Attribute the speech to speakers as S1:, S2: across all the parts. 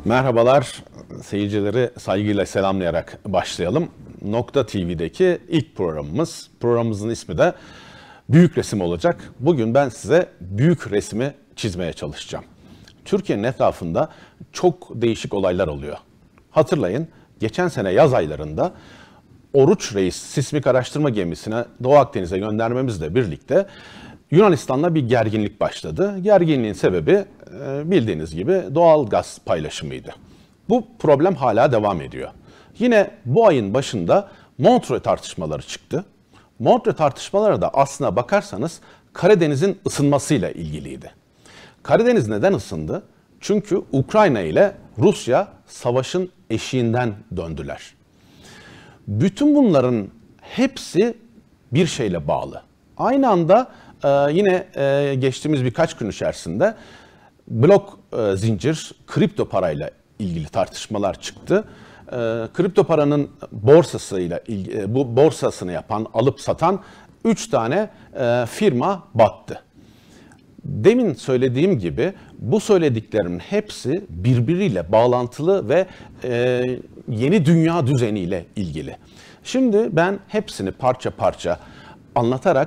S1: Merhabalar, seyircileri saygıyla selamlayarak başlayalım. Nokta TV'deki ilk programımızın ismi de Büyük Resim olacak. Bugün ben size büyük resmi çizmeye çalışacağım. Türkiye'nin etrafında çok değişik olaylar oluyor. Hatırlayın, geçen sene yaz aylarında Oruç Reis sismik araştırma gemisine Doğu Akdeniz'e göndermemizle birlikte Yunanistan'la bir gerginlik başladı. Gerginliğin sebebi bildiğiniz gibi doğal gaz paylaşımıydı. Bu problem hala devam ediyor. Yine bu ayın başında Montreux tartışmaları çıktı. Montreux tartışmaları da aslına bakarsanız Karadeniz'in ısınmasıyla ilgiliydi. Karadeniz neden ısındı? Çünkü Ukrayna ile Rusya savaşın eşiğinden döndüler. Bütün bunların hepsi bir şeyle bağlı. Aynı anda yine geçtiğimiz birkaç gün içerisinde blok zincir kripto parayla ilgili tartışmalar çıktı. Kripto paranın bu borsasını yapan, alıp satan 3 tane firma battı. Demin söylediğim gibi bu söylediklerimin hepsi birbiriyle bağlantılı ve yeni dünya düzeniyle ilgili. Şimdi ben hepsini parça parça anlatarak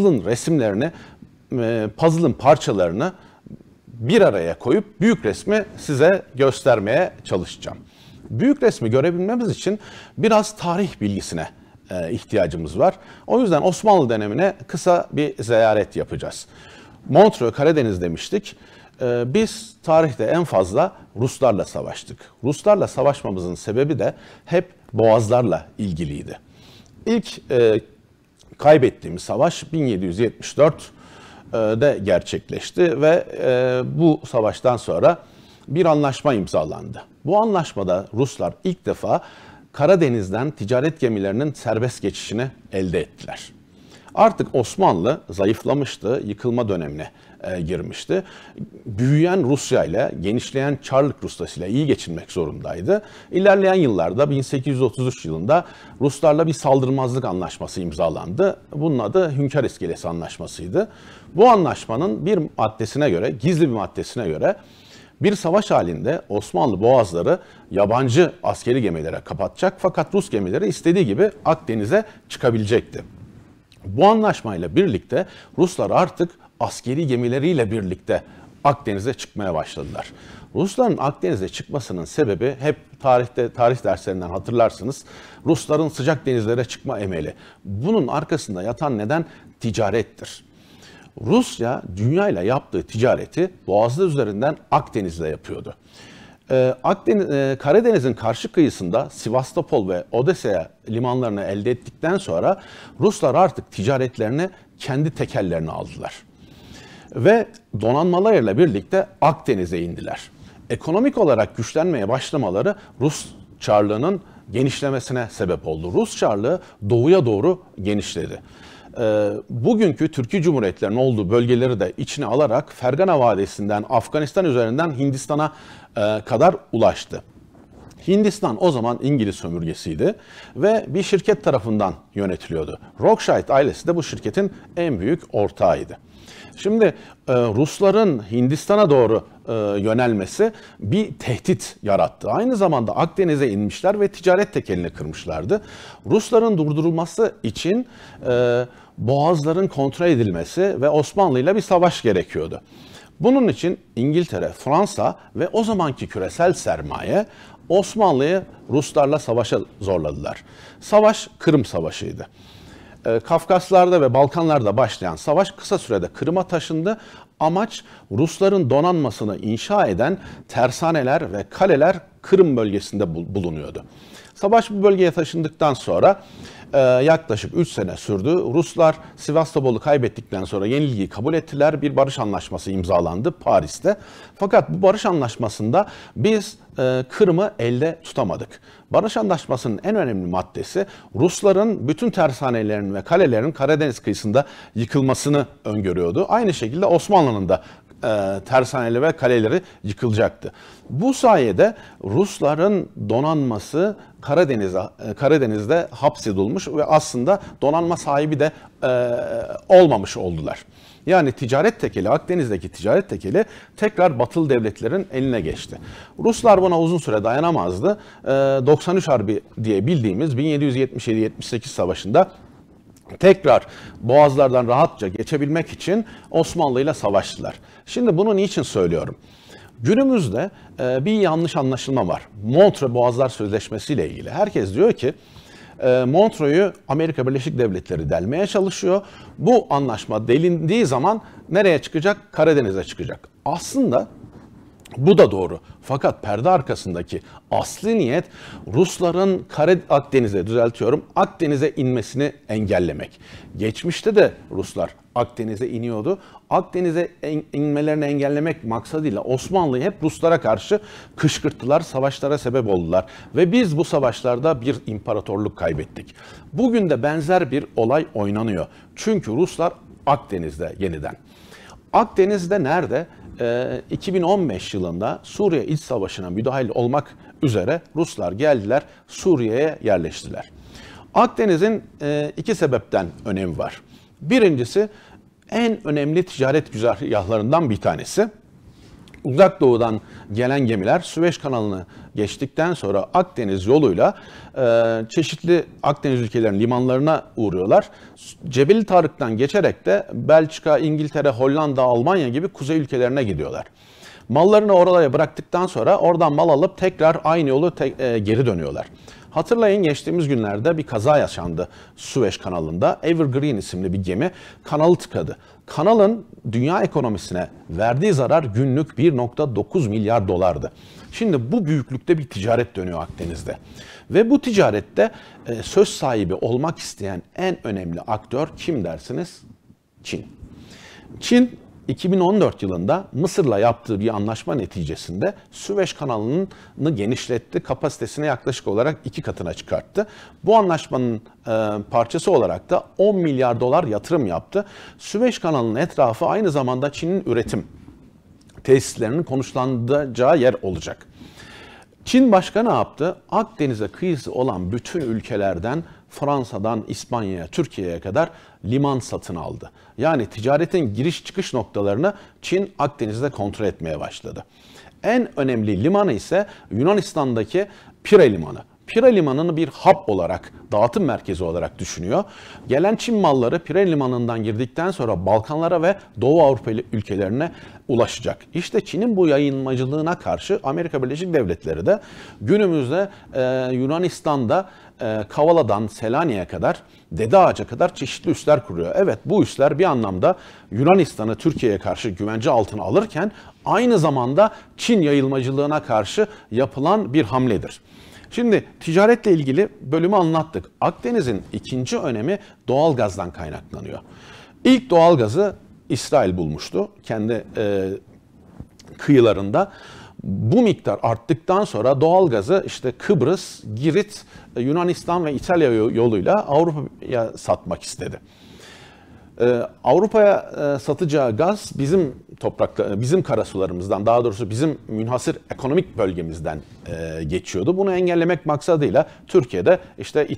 S1: puzzle'ın parçalarını bir araya koyup büyük resmi size göstermeye çalışacağım. Büyük resmi görebilmemiz için biraz tarih bilgisine ihtiyacımız var. O yüzden Osmanlı dönemine kısa bir ziyaret yapacağız. Montreux, Karadeniz demiştik. Biz tarihte en fazla Ruslarla savaştık. Ruslarla savaşmamızın sebebi de hep boğazlarla ilgiliydi. İlk kaybettiğimiz savaş 1774'de gerçekleşti ve bu savaştan sonra bir anlaşma imzalandı. Bu anlaşmada Ruslar ilk defa Karadeniz'den ticaret gemilerinin serbest geçişini elde ettiler. Artık Osmanlı zayıflamıştı, yıkılma dönemine girmişti. Büyüyen Rusya ile genişleyen Çarlık Rusyası ile iyi geçinmek zorundaydı. İlerleyen yıllarda 1833 yılında Ruslarla bir saldırmazlık anlaşması imzalandı. Bunun adı Hünkar İskelesi Anlaşması'ydı. Bu anlaşmanın bir maddesine göre, gizli bir maddesine göre bir savaş halinde Osmanlı boğazları yabancı askeri gemilere kapatacak fakat Rus gemileri istediği gibi Akdeniz'e çıkabilecekti. Bu anlaşmayla birlikte Ruslar artık askeri gemileriyle birlikte Akdeniz'e çıkmaya başladılar. Rusların Akdeniz'e çıkmasının sebebi hep tarih derslerinden hatırlarsınız. Rusların sıcak denizlere çıkma emeli. Bunun arkasında yatan neden ticarettir. Rusya dünyayla yaptığı ticareti boğazlar üzerinden Akdeniz'le yapıyordu. Karadeniz'in karşı kıyısında Sivastopol ve Odessa limanlarını elde ettikten sonra Ruslar artık ticaretlerini kendi tekellerine aldılar. Ve donanmalarıyla birlikte Akdeniz'e indiler. Ekonomik olarak güçlenmeye başlamaları Rus Çarlığı'nın genişlemesine sebep oldu. Rus Çarlığı doğuya doğru genişledi. Bugünkü Türkiye Cumhuriyetlerinin olduğu bölgeleri de içine alarak Fergana Vadisi'nden Afganistan üzerinden Hindistan'a kadar ulaştı. Hindistan o zaman İngiliz sömürgesiydi ve bir şirket tarafından yönetiliyordu. Rothschild ailesi de bu şirketin en büyük ortağıydı. Şimdi Rusların Hindistan'a doğru yönelmesi bir tehdit yarattı. Aynı zamanda Akdeniz'e inmişler ve ticaret tekelini kırmışlardı. Rusların durdurulması için boğazların kontrol edilmesi ve Osmanlı ile bir savaş gerekiyordu. Bunun için İngiltere, Fransa ve o zamanki küresel sermaye Osmanlı'yı Ruslarla savaşa zorladılar. Savaş Kırım Savaşı'ydı. Kafkaslar'da ve Balkanlar'da başlayan savaş kısa sürede Kırım'a taşındı. Amaç Rusların donanmasını inşa eden tersaneler ve kaleler Kırım bölgesinde bulunuyordu. Savaş bu bölgeye taşındıktan sonra yaklaşık 3 sene sürdü. Ruslar Sivastopol'u kaybettikten sonra yenilgiyi kabul ettiler. Bir barış anlaşması imzalandı Paris'te. Fakat bu barış anlaşmasında biz Kırım'ı elde tutamadık. Barış anlaşmasının en önemli maddesi Rusların bütün tersanelerinin ve kalelerin Karadeniz kıyısında yıkılmasını öngörüyordu. Aynı şekilde Osmanlı'nın da tersaneleri ve kaleleri yıkılacaktı. Bu sayede Rusların donanması Karadeniz'de hapsedilmiş ve aslında donanma sahibi de olmamış oldular. Yani ticaret tekeli, Akdeniz'deki ticaret tekeli tekrar Batılı devletlerin eline geçti. Ruslar buna uzun süre dayanamazdı. 93 Harbi diye bildiğimiz 1777-78 savaşında tekrar boğazlardan rahatça geçebilmek için Osmanlı ile savaştılar. Şimdi bunu niçin söylüyorum? Günümüzde bir yanlış anlaşılma var. Montreux Boğazlar Sözleşmesi ile ilgili. Herkes diyor ki Montreux'u Amerika Birleşik Devletleri delmeye çalışıyor. Bu anlaşma delindiği zaman nereye çıkacak? Karadeniz'e çıkacak. Aslında bu da doğru. Fakat perde arkasındaki asli niyet Rusların Akdeniz'e inmesini engellemek. Geçmişte de Ruslar Akdeniz'e iniyordu. Akdeniz'e inmelerini engellemek maksadıyla Osmanlı'yı hep Ruslara karşı kışkırttılar, savaşlara sebep oldular. Ve biz bu savaşlarda bir imparatorluk kaybettik. Bugün de benzer bir olay oynanıyor. Çünkü Ruslar Akdeniz'de yeniden. Akdeniz'de nerede? 2015 yılında Suriye İç Savaşı'na müdahil olmak üzere Ruslar geldiler, Suriye'ye yerleştiler. Akdeniz'in iki sebepten önemi var. Birincisi en önemli ticaret güzergahlarından bir tanesi. Uzak doğudan gelen gemiler Süveyş kanalını geçtikten sonra Akdeniz yoluyla çeşitli Akdeniz ülkelerinin limanlarına uğruyorlar. Cebeli Tarık'tan geçerek de Belçika, İngiltere, Hollanda, Almanya gibi kuzey ülkelerine gidiyorlar. Mallarını oraya bıraktıktan sonra oradan mal alıp tekrar aynı yolu geri dönüyorlar. Hatırlayın, geçtiğimiz günlerde bir kaza yaşandı Süveyş kanalında. Evergreen isimli bir gemi kanalı tıkadı. Kanalın dünya ekonomisine verdiği zarar günlük 1,9 milyar dolardı. Şimdi bu büyüklükte bir ticaret dönüyor Akdeniz'de. Ve bu ticarette söz sahibi olmak isteyen en önemli aktör kim dersiniz? Çin. Çin 2014 yılında Mısır'la yaptığı bir anlaşma neticesinde Süveyş kanalını genişletti, kapasitesine yaklaşık olarak 2 katına çıkarttı. Bu anlaşmanın parçası olarak da 10 milyar dolar yatırım yaptı. Süveyş kanalının etrafı aynı zamanda Çin'in üretim tesislerinin konuşlanacağı yer olacak. Çin başka ne yaptı? Akdeniz'e kıyısı olan bütün ülkelerden Fransa'dan İspanya'ya, Türkiye'ye kadar liman satın aldı. Yani ticaretin giriş çıkış noktalarını Çin Akdeniz'de kontrol etmeye başladı. En önemli limanı ise Yunanistan'daki Pire Limanı. Pire Limanı'nı bir hub olarak, dağıtım merkezi olarak düşünüyor. Gelen Çin malları Pire Limanı'ndan girdikten sonra Balkanlara ve Doğu Avrupa ülkelerine ulaşacak. İşte Çin'in bu yayılmacılığına karşı Amerika Birleşik Devletleri de günümüzde Yunanistan'da Kavala'dan Selanik'e kadar, Dede Ağaç'a kadar çeşitli üsler kuruyor. Evet, bu üsler bir anlamda Yunanistan'ı Türkiye'ye karşı güvence altına alırken aynı zamanda Çin yayılmacılığına karşı yapılan bir hamledir. Şimdi ticaretle ilgili bölümü anlattık. Akdeniz'in ikinci önemi doğalgazdan kaynaklanıyor. İlk doğalgazı İsrail bulmuştu kendi kıyılarında. Bu miktar arttıktan sonra doğalgazı işte Kıbrıs, Girit, Yunanistan ve İtalya yoluyla Avrupa'ya satmak istedi. Avrupa'ya satacağı gaz bizim karasularımızdan, daha doğrusu bizim münhasır ekonomik bölgemizden geçiyordu. Bunu engellemek maksadıyla Türkiye'de işte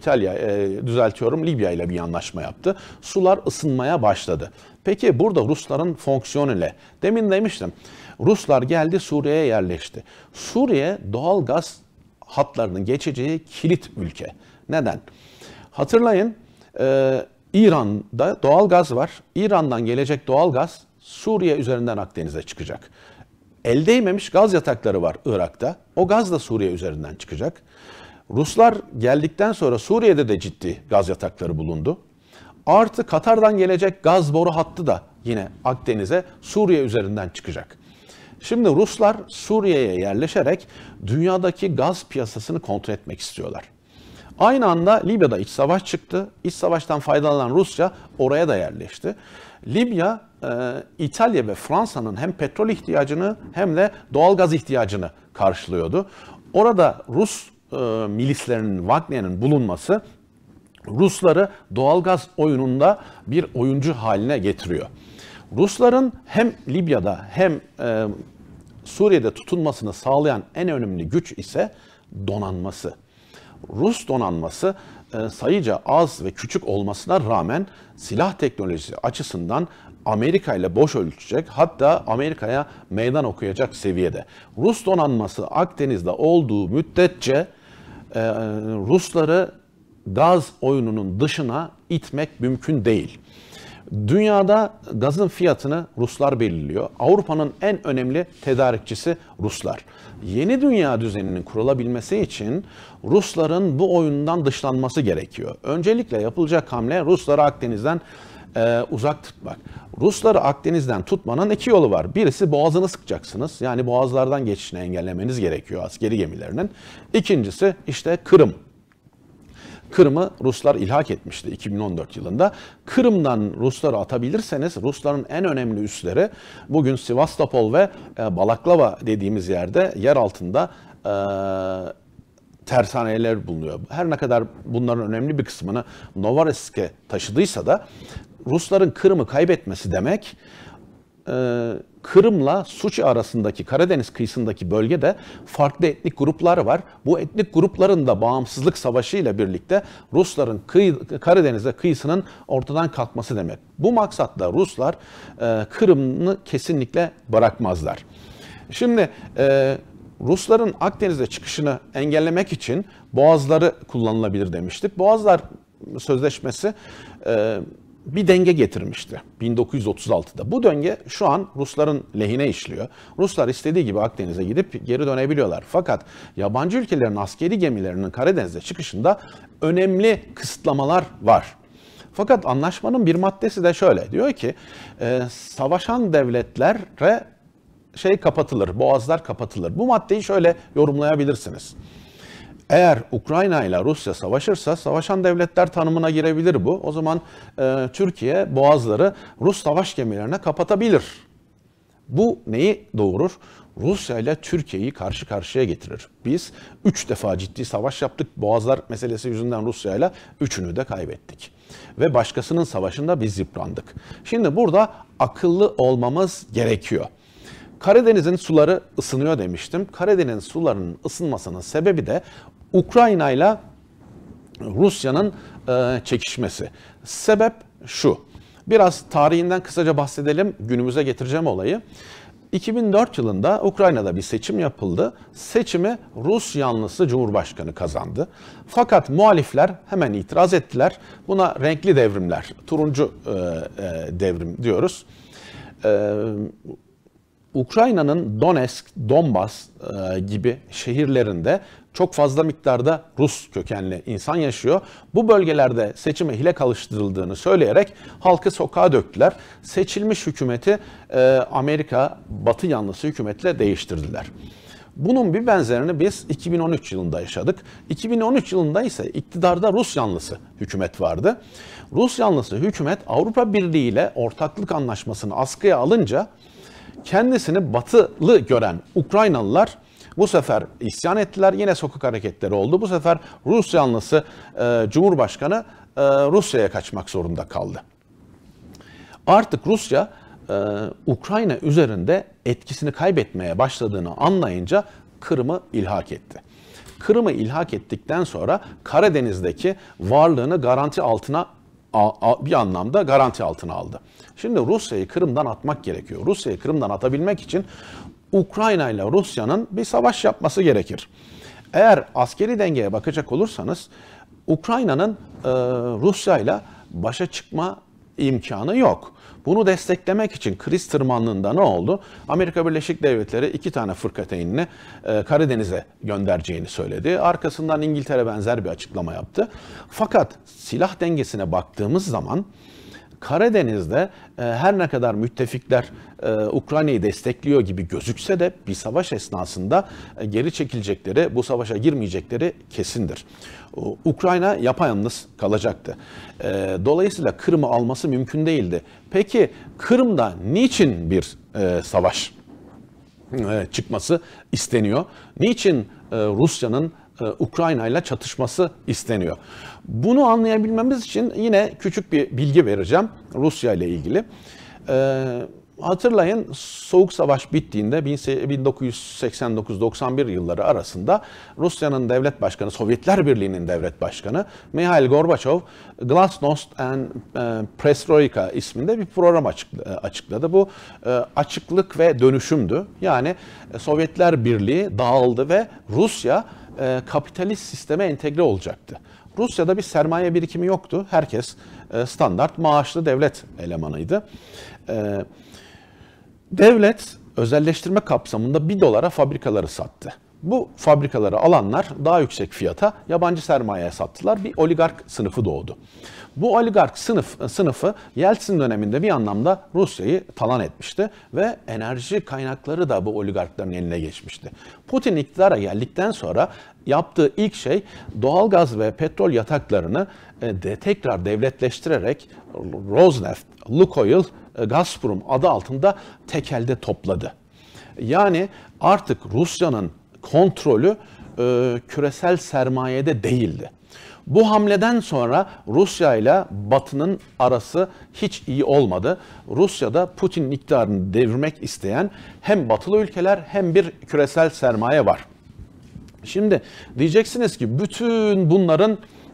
S1: Libya ile bir anlaşma yaptı. Sular ısınmaya başladı. Peki burada Rusların fonksiyonu ne? Demin demiştim. Ruslar geldi, Suriye'ye yerleşti. Suriye doğal gaz hatlarının geçeceği kilit ülke. Neden? Hatırlayın, İran'da doğal gaz var. İran'dan gelecek doğal gaz Suriye üzerinden Akdeniz'e çıkacak. El değmemiş gaz yatakları var Irak'ta. O gaz da Suriye üzerinden çıkacak. Ruslar geldikten sonra Suriye'de de ciddi gaz yatakları bulundu. Artı Katar'dan gelecek gaz boru hattı da yine Akdeniz'e Suriye üzerinden çıkacak. Şimdi Ruslar Suriye'ye yerleşerek dünyadaki gaz piyasasını kontrol etmek istiyorlar. Aynı anda Libya'da iç savaş çıktı. İç savaştan faydalanan Rusya oraya da yerleşti. Libya, İtalya ve Fransa'nın hem petrol ihtiyacını hem de doğal gaz ihtiyacını karşılıyordu. Orada Rus milislerinin, Wagner'in bulunması Rusları doğalgaz oyununda bir oyuncu haline getiriyor. Rusların hem Libya'da hem Suriye'de tutunmasını sağlayan en önemli güç ise donanması. Rus donanması sayıca az ve küçük olmasına rağmen silah teknolojisi açısından Amerika ile boş ölçecek, hatta Amerika'ya meydan okuyacak seviyede. Rus donanması Akdeniz'de olduğu müddetçe Rusları gaz oyununun dışına itmek mümkün değil. Dünyada gazın fiyatını Ruslar belirliyor. Avrupa'nın en önemli tedarikçisi Ruslar. Yeni dünya düzeninin kurulabilmesi için Rusların bu oyundan dışlanması gerekiyor. Öncelikle yapılacak hamle Rusları Akdeniz'den uzak tutmak. Rusları Akdeniz'den tutmanın iki yolu var. Birisi boğazını sıkacaksınız. Yani boğazlardan geçişini engellemeniz gerekiyor askeri gemilerinin. İkincisi işte Kırım. Kırım'ı Ruslar ilhak etmişti 2014 yılında. Kırım'dan Rusları atabilirseniz Rusların en önemli üsleri bugün Sivastopol ve Balaklava dediğimiz yerde yer altında tersaneler bulunuyor. Her ne kadar bunların önemli bir kısmını Novorossiysk'e taşıdıysa da Rusların Kırım'ı kaybetmesi demek Kırım'la Suçi arasındaki Karadeniz kıyısındaki bölgede farklı etnik gruplar var. Bu etnik grupların da bağımsızlık savaşı ile birlikte Rusların Karadeniz'e kıyısının ortadan kalkması demek. Bu maksatla Ruslar Kırım'ı kesinlikle bırakmazlar. Şimdi Rusların Akdeniz'e çıkışını engellemek için boğazları kullanılabilir demiştik. Boğazlar Sözleşmesi bir denge getirmişti 1936'da. Bu denge şu an Rusların lehine işliyor. Ruslar istediği gibi Akdeniz'e gidip geri dönebiliyorlar. Fakat yabancı ülkelerin askeri gemilerinin Karadeniz'e çıkışında önemli kısıtlamalar var. Fakat anlaşmanın bir maddesi de şöyle diyor ki savaşan devletlere kapatılır, boğazlar kapatılır. Bu maddeyi şöyle yorumlayabilirsiniz. Eğer Ukrayna ile Rusya savaşırsa savaşan devletler tanımına girebilir bu. O zaman Türkiye boğazları Rus savaş gemilerine kapatabilir. Bu neyi doğurur? Rusya ile Türkiye'yi karşı karşıya getirir. Biz 3 defa ciddi savaş yaptık. Boğazlar meselesi yüzünden Rusya ile 3'ünü de kaybettik. Ve başkasının savaşında biz yıprandık. Şimdi burada akıllı olmamız gerekiyor. Karadeniz'in suları ısınıyor demiştim. Karadeniz sularının ısınmasının sebebi de Ukrayna ile Rusya'nın çekişmesi. Sebep şu. Biraz tarihinden kısaca bahsedelim. Günümüze getireceğim olayı. 2004 yılında Ukrayna'da bir seçim yapıldı. Seçimi Rus yanlısı Cumhurbaşkanı kazandı. Fakat muhalifler hemen itiraz ettiler. Buna renkli devrimler, turuncu devrim diyoruz. Ukrayna'nın Donetsk, Donbas gibi şehirlerinde çok fazla miktarda Rus kökenli insan yaşıyor. Bu bölgelerde seçime hile karıştırıldığını söyleyerek halkı sokağa döktüler. Seçilmiş hükümeti Amerika Batı yanlısı hükümetle değiştirdiler. Bunun bir benzerini biz 2013 yılında yaşadık. 2013 yılında ise iktidarda Rus yanlısı hükümet vardı. Rus yanlısı hükümet Avrupa Birliği ile ortaklık anlaşmasını askıya alınca kendisini batılı gören Ukraynalılar bu sefer isyan ettiler. Yine sokak hareketleri oldu. Bu sefer Rus yanlısı Cumhurbaşkanı Rusya'ya kaçmak zorunda kaldı. Artık Rusya Ukrayna üzerinde etkisini kaybetmeye başladığını anlayınca Kırım'ı ilhak etti. Kırım'ı ilhak ettikten sonra Karadeniz'deki varlığını garanti altına bir anlamda garanti altına aldı. Şimdi Rusya'yı Kırım'dan atmak gerekiyor. Rusya'yı Kırım'dan atabilmek için Ukrayna ile Rusya'nın bir savaş yapması gerekir. Eğer askeri dengeye bakacak olursanız Ukrayna'nın Rusya ile başa çıkma imkanı yok. Bunu desteklemek için kriz tırmanlığında ne oldu? Amerika Birleşik Devletleri 2 tane fırkateynini Karadeniz'e göndereceğini söyledi. Arkasından İngiltere benzer bir açıklama yaptı. Fakat silah dengesine baktığımız zaman Karadeniz'de her ne kadar müttefikler Ukrayna'yı destekliyor gibi gözükse de bir savaş esnasında geri çekilecekleri, bu savaşa girmeyecekleri kesindir. Ukrayna yapayalnız kalacaktı. Dolayısıyla Kırım'ı alması mümkün değildi. Peki Kırım'da niçin bir savaş çıkması isteniyor? Niçin Rusya'nın Ukrayna ile çatışması isteniyor? Bunu anlayabilmemiz için yine küçük bir bilgi vereceğim Rusya ile ilgili. Hatırlayın, Soğuk Savaş bittiğinde 1989-91 yılları arasında Rusya'nın devlet başkanı, Sovyetler Birliği'nin devlet başkanı Mikhail Gorbaçov, Glasnost and Perestroika isminde bir program açıkladı. Bu açıklık ve dönüşümdü. Yani Sovyetler Birliği dağıldı ve Rusya kapitalist sisteme entegre olacaktı. Rusya'da bir sermaye birikimi yoktu. Herkes standart maaşlı devlet elemanıydı. Devlet özelleştirme kapsamında $1 fabrikaları sattı. Bu fabrikaları alanlar daha yüksek fiyata yabancı sermayeye sattılar. Bir oligark sınıfı doğdu. Bu oligark sınıfı Yeltsin döneminde bir anlamda Rusya'yı talan etmişti ve enerji kaynakları da bu oligarkların eline geçmişti. Putin iktidara geldikten sonra yaptığı ilk şey doğalgaz ve petrol yataklarını tekrar devletleştirerek Rosneft, Lukoil, Gazprom adı altında tek elde topladı. Yani artık Rusya'nın kontrolü küresel sermayede değildi. Bu hamleden sonra Rusya ile Batı'nın arası hiç iyi olmadı. Rusya'da Putin'in iktidarını devirmek isteyen hem Batılı ülkeler hem bir küresel sermaye var. Şimdi diyeceksiniz ki bütün bunların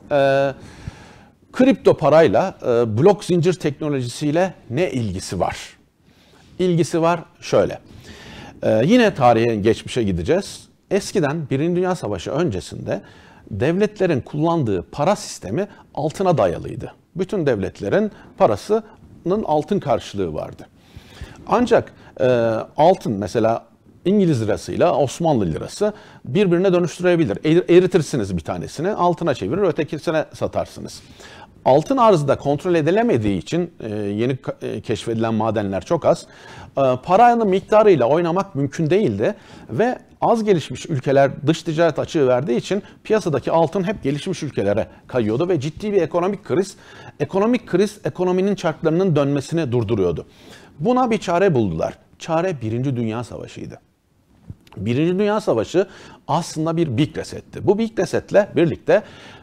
S1: kripto parayla, blok zincir teknolojisiyle ne ilgisi var? İlgisi var şöyle. Yine tarihe, geçmişe gideceğiz. Eskiden Birinci Dünya Savaşı öncesinde devletlerin kullandığı para sistemi altına dayalıydı. Bütün devletlerin parasının altın karşılığı vardı. Ancak altın, mesela İngiliz lirasıyla Osmanlı lirası birbirine dönüştürebilir. Eritirsiniz bir tanesini, altına çevirir, ötekisine satarsınız. Altın arzı da kontrol edilemediği için yeni keşfedilen madenler çok az. Paranın miktarıyla oynamak mümkün değildi ve az gelişmiş ülkeler dış ticaret açığı verdiği için piyasadaki altın hep gelişmiş ülkelere kayıyordu ve ciddi bir ekonomik kriz ekonominin çarklarının dönmesini durduruyordu. Buna bir çare buldular. Çare Birinci Dünya Savaşı'ydı. Birinci Dünya Savaşı aslında bir Big Reset'ti. Bu Big Reset'le birlikte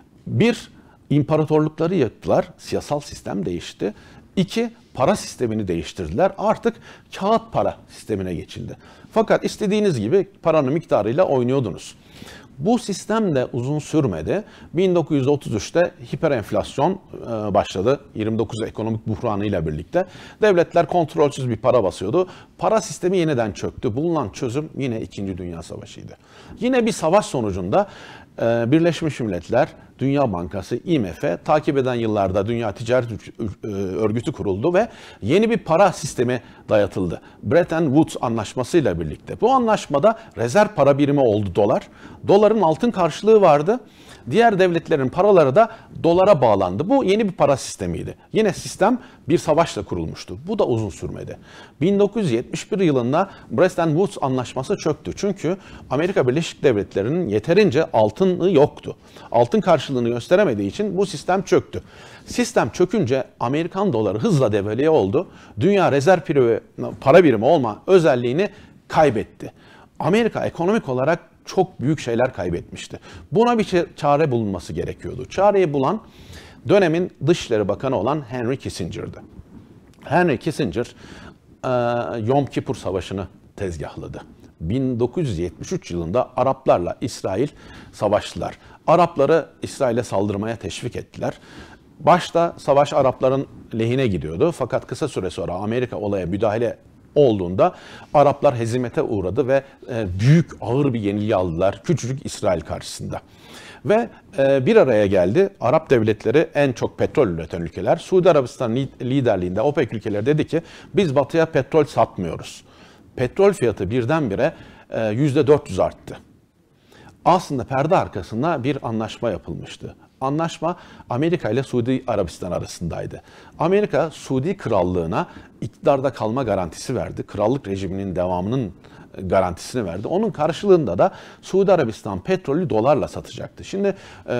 S1: imparatorlukları yıktılar, siyasal sistem değişti. 2, para sistemini değiştirdiler. Artık kağıt para sistemine geçildi. Fakat istediğiniz gibi paranın miktarıyla oynuyordunuz. Bu sistem de uzun sürmedi. 1933'te hiperenflasyon başladı. 29 ekonomik buhranıyla birlikte. Devletler kontrolsüz bir para basıyordu. Para sistemi yeniden çöktü. Bulunan çözüm yine 2. Dünya Savaşı'ydı. Yine bir savaş sonucunda Birleşmiş Milletler, Dünya Bankası, IMF, takip eden yıllarda Dünya Ticaret Örgütü kuruldu ve yeni bir para sistemi dayatıldı. Bretton Woods anlaşmasıyla birlikte. Bu anlaşmada rezerv para birimi oldu dolar. Doların altın karşılığı vardı. Diğer devletlerin paraları da dolara bağlandı. Bu yeni bir para sistemiydi. Yine sistem bir savaşla kurulmuştu. Bu da uzun sürmedi. 1971 yılında Bretton Woods anlaşması çöktü. Çünkü Amerika Birleşik Devletleri'nin yeterince altını yoktu. Altın karşılığını gösteremediği için bu sistem çöktü. Sistem çökünce Amerikan doları hızla devalüe oldu. Dünya rezerv para birimi olma özelliğini kaybetti. Amerika ekonomik olarak çok büyük şeyler kaybetmişti. Buna bir çare bulunması gerekiyordu. Çareyi bulan dönemin Dışişleri Bakanı olan Henry Kissinger'dı. Henry Kissinger Yom Kippur Savaşı'nı tezgahladı. 1973 yılında Araplarla İsrail savaştılar. Arapları İsrail'e saldırmaya teşvik ettiler. Başta savaş Arapların lehine gidiyordu. Fakat kısa süre sonra Amerika olaya müdahale olduğunda Araplar hezimete uğradı ve büyük, ağır bir yenilgi aldılar küçücük İsrail karşısında. Ve bir araya geldi. Arap devletleri, en çok petrol üreten ülkeler, Suudi Arabistan liderliğinde OPEC ülkeleri dedi ki biz Batı'ya petrol satmıyoruz. Petrol fiyatı birdenbire %400 arttı. Aslında perde arkasında bir anlaşma yapılmıştı. Anlaşma Amerika ile Suudi Arabistan arasındaydı. Amerika, Suudi Krallığı'na iktidarda kalma garantisi verdi. Krallık rejiminin devamının garantisini verdi. Onun karşılığında da Suudi Arabistan petrolü dolarla satacaktı. Şimdi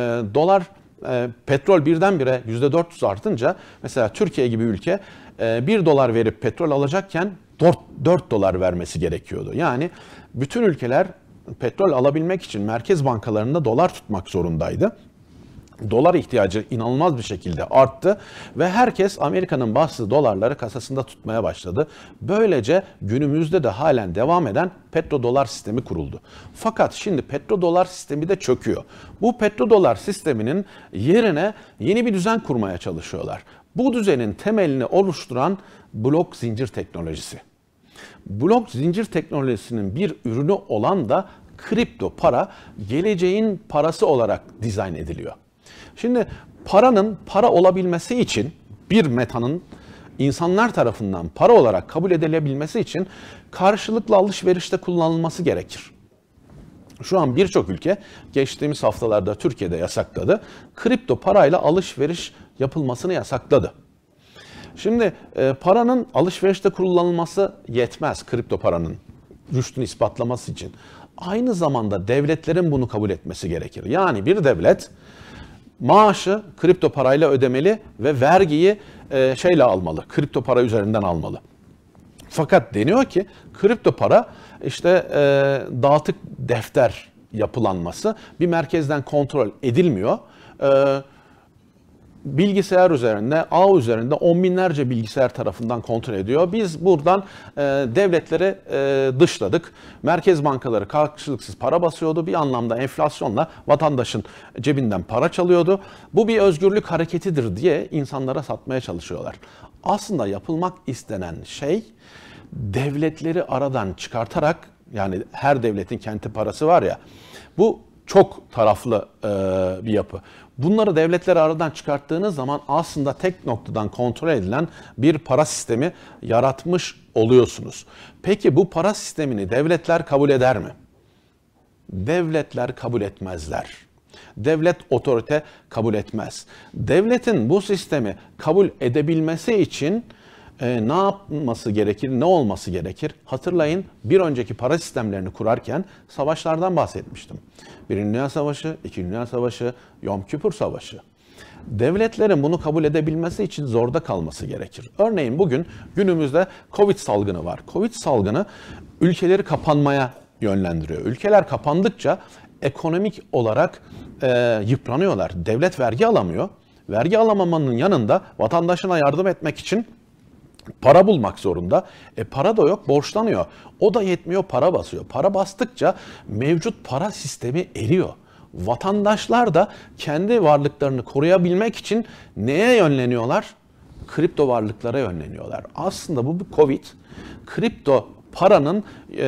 S1: petrol birdenbire %400 artınca mesela Türkiye gibi ülke $1 verip petrol alacakken $4 vermesi gerekiyordu. Yani bütün ülkeler petrol alabilmek için merkez bankalarında dolar tutmak zorundaydı. Dolar ihtiyacı inanılmaz bir şekilde arttı ve herkes Amerika'nın bastığı dolarları kasasında tutmaya başladı. Böylece günümüzde de halen devam eden petrodolar sistemi kuruldu. Fakat şimdi petrodolar sistemi de çöküyor. Bu petrodolar sisteminin yerine yeni bir düzen kurmaya çalışıyorlar. Bu düzenin temelini oluşturan blok zincir teknolojisi. Blok zincir teknolojisinin bir ürünü olan da kripto para geleceğin parası olarak dizayn ediliyor. Şimdi paranın para olabilmesi için bir metanın insanlar tarafından para olarak kabul edilebilmesi için karşılıklı alışverişte kullanılması gerekir. Şu an birçok ülke geçtiğimiz haftalarda Türkiye'de yasakladı. Kripto parayla alışveriş yapılmasını yasakladı. Şimdi paranın alışverişte kullanılması yetmez kripto paranın rüştünü ispatlaması için. Aynı zamanda devletlerin bunu kabul etmesi gerekir. Yani bir devlet maaşı kripto parayla ödemeli ve vergiyi şeyle almalı, kripto para üzerinden almalı. Fakat deniyor ki kripto para işte dağıtık defter yapılanması bir merkezden kontrol edilmiyor. Bilgisayar üzerinde, ağ üzerinde on binlerce bilgisayar tarafından kontrol ediyor. Biz buradan devletleri dışladık. Merkez bankaları karşılıksız para basıyordu. Bir anlamda enflasyonla vatandaşın cebinden para çalıyordu. Bu bir özgürlük hareketidir diye insanlara satmaya çalışıyorlar. Aslında yapılmak istenen şey devletleri aradan çıkartarak, yani her devletin kendi parası var ya, bu çok taraflı bir yapı. Bunları devletler aradan çıkarttığınız zaman aslında tek noktadan kontrol edilen bir para sistemi yaratmış oluyorsunuz. Peki bu para sistemini devletler kabul eder mi? Devletler kabul etmezler. Devlet otorite kabul etmez. Devletin bu sistemi kabul edebilmesi için ne yapması gerekir, ne olması gerekir? Hatırlayın, bir önceki para sistemlerini kurarken savaşlardan bahsetmiştim. Birinci Dünya Savaşı, İkinci Dünya Savaşı, Yom Kippur Savaşı. Devletlerin bunu kabul edebilmesi için zorda kalması gerekir. Örneğin bugün günümüzde Covid salgını var. Covid salgını ülkeleri kapanmaya yönlendiriyor. Ülkeler kapandıkça ekonomik olarak yıpranıyorlar. Devlet vergi alamıyor. Vergi alamamanın yanında vatandaşına yardım etmek için para bulmak zorunda. Para da yok, borçlanıyor. O da yetmiyor, para basıyor. Para bastıkça mevcut para sistemi eriyor. Vatandaşlar da kendi varlıklarını koruyabilmek için neye yönleniyorlar? Kripto varlıklara yönleniyorlar. Aslında bu bir Covid, kripto paranın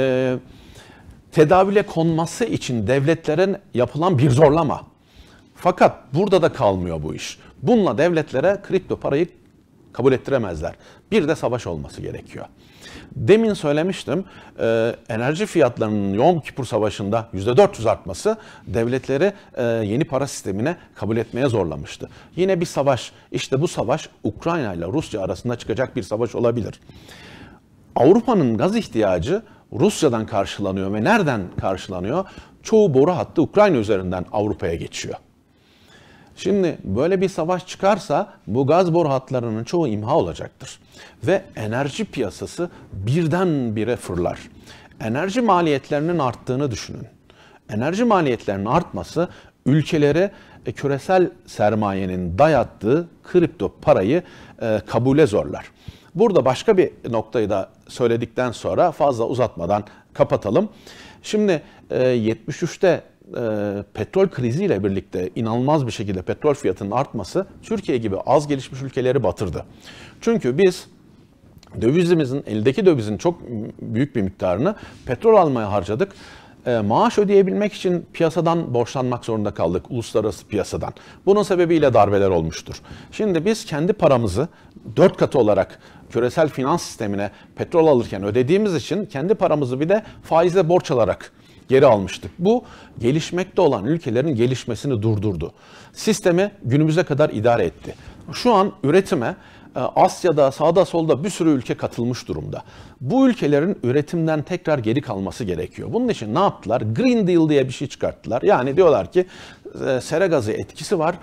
S1: tedavüle konması için devletlerin yapılan bir zorlama. Fakat burada da kalmıyor bu iş. Bununla devletlere kripto parayı kabul ettiremezler. Bir de savaş olması gerekiyor. Demin söylemiştim, enerji fiyatlarının Yom Kippur Savaşı'nda %400 artması devletleri yeni para sistemine kabul etmeye zorlamıştı. Yine bir savaş, işte bu savaş Ukrayna ile Rusya arasında çıkacak bir savaş olabilir. Avrupa'nın gaz ihtiyacı Rusya'dan karşılanıyor ve nereden karşılanıyor? Çoğu boru hattı Ukrayna üzerinden Avrupa'ya geçiyor. Şimdi böyle bir savaş çıkarsa bu gaz boru hatlarının çoğu imha olacaktır. Ve enerji piyasası birdenbire fırlar. Enerji maliyetlerinin arttığını düşünün. Enerji maliyetlerinin artması ülkelere küresel sermayenin dayattığı kripto parayı kabule zorlar. Burada başka bir noktayı da söyledikten sonra fazla uzatmadan kapatalım. Şimdi 73'te petrol kriziyle birlikte inanılmaz bir şekilde petrol fiyatının artması Türkiye gibi az gelişmiş ülkeleri batırdı. Çünkü biz dövizimizin, eldeki dövizin çok büyük bir miktarını petrol almaya harcadık. Maaş ödeyebilmek için piyasadan borçlanmak zorunda kaldık, uluslararası piyasadan. Bunun sebebiyle darbeler olmuştur. Şimdi biz kendi paramızı 4 katı olarak küresel finans sistemine petrol alırken ödediğimiz için kendi paramızı bir de faizle borç alarak geri almıştık. Bu gelişmekte olan ülkelerin gelişmesini durdurdu. Sistemi günümüze kadar idare etti. Şu an üretime Asya'da, sağda solda bir sürü ülke katılmış durumda. Bu ülkelerin üretimden tekrar geri kalması gerekiyor. Bunun için ne yaptılar? Green Deal diye bir şey çıkarttılar. Yani diyorlar ki sera gazı etkisi var.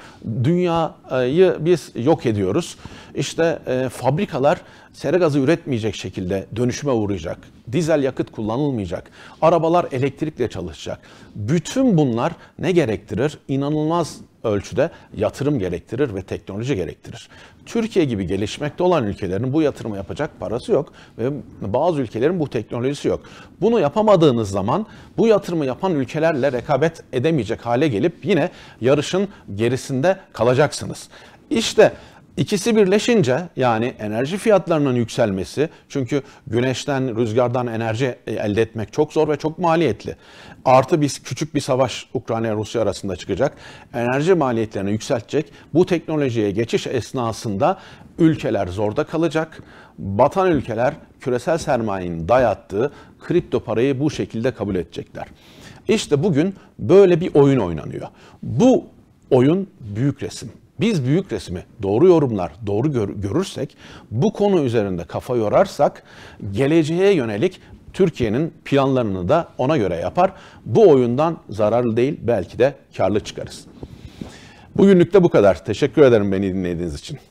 S1: Dünyayı biz yok ediyoruz. İşte fabrikalar sera gazı üretmeyecek şekilde dönüşüme uğrayacak. Dizel yakıt kullanılmayacak. Arabalar elektrikle çalışacak. Bütün bunlar ne gerektirir? İnanılmaz ölçüde yatırım gerektirir ve teknoloji gerektirir. Türkiye gibi gelişmekte olan ülkelerin bu yatırımı yapacak parası yok ve bazı ülkelerin bu teknolojisi yok. Bunu yapamadığınız zaman bu yatırımı yapan ülkelerle rekabet edemeyecek hale gelip yine yarışın gerisinde kalacaksınız. İşte İkisi birleşince, yani enerji fiyatlarının yükselmesi, çünkü güneşten, rüzgardan enerji elde etmek çok zor ve çok maliyetli. Artı küçük bir savaş Ukrayna-Rusya arasında çıkacak. Enerji maliyetlerini yükseltecek. Bu teknolojiye geçiş esnasında ülkeler zorda kalacak. Batan ülkeler küresel sermayenin dayattığı kripto parayı bu şekilde kabul edecekler. İşte bugün böyle bir oyun oynanıyor. Bu oyun büyük resim. Biz büyük resmi doğru yorumlar, doğru görürsek, bu konu üzerinde kafa yorarsak, geleceğe yönelik Türkiye'nin planlarını da ona göre yapar. Bu oyundan zararlı değil, belki de karlı çıkarız. Bugünlük de bu kadar. Teşekkür ederim beni dinlediğiniz için.